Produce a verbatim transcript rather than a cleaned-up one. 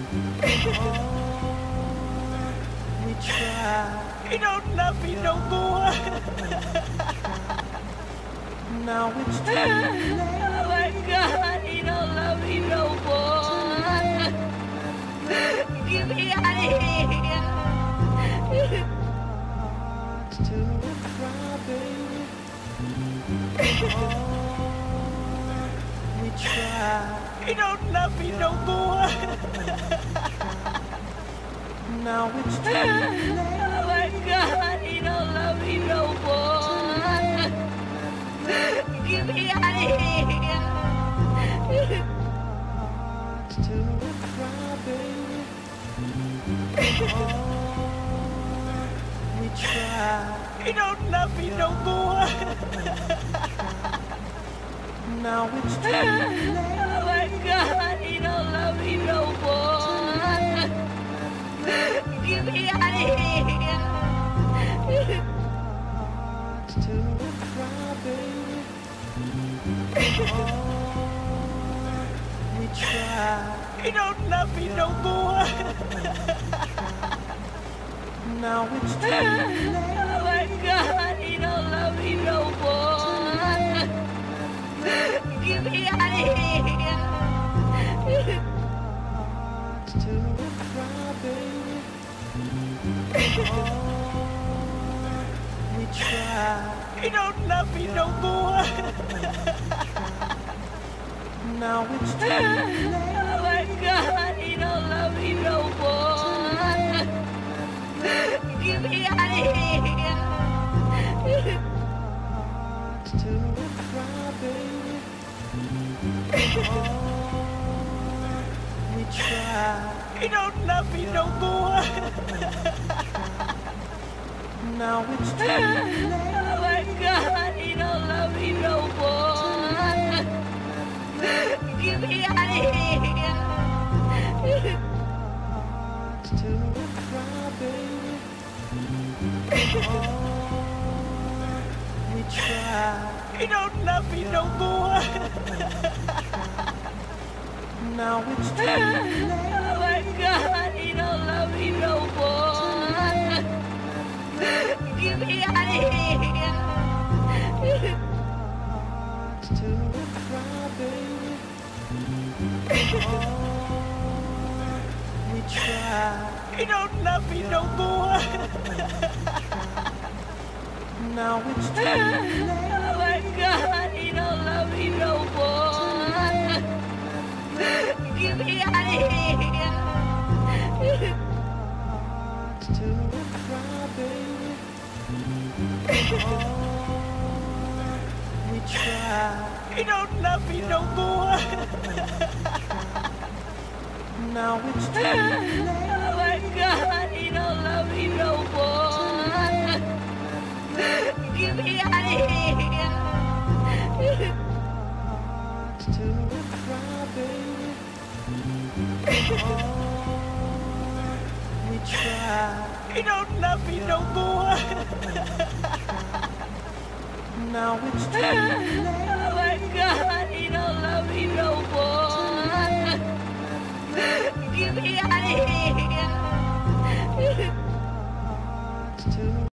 We try. He don't love me no more. Now it's too late. Oh my God, he don't love me no more. Get me out of here. It's too cry, baby. We try. He don't love me no more. Now it's too Oh late. my God, he don't love me no more. Get me out of here. It's too cry, baby. We try. He don't love me no more. Now it's too late. Oh my God, he don't love me no more. Get me out of here. It's too cry, baby. We try. He don't love me no more. Now it's too late. Oh my God, he don't love me no more. Get me out of here. It's too cry, baby. We try. He don't love me no more. Now it's too late. Oh my God, he don't love me no more. Get me out of here. It's too cry, baby. We try. He don't love me no more. Now it's too late. Oh my God, he don't love me no more. Get me out of here. It's too cry, baby. We try. He don't love me no more. Now it's too late. Oh my God, he don't love me no more. Get me out of here. It's too cry, baby. We try. He don't love me no more. Now it's too late. Oh my God, he don't love me no more. Get me out of here. It's too cry, baby. We try. He don't love me no more. Now it's too late. Oh my God, he don't love me no more. Get me out of here. It's too cry, baby. We try. He don't love me no more. Now it's too late. Oh my God, he don't love me no more. Get me out of here. It's too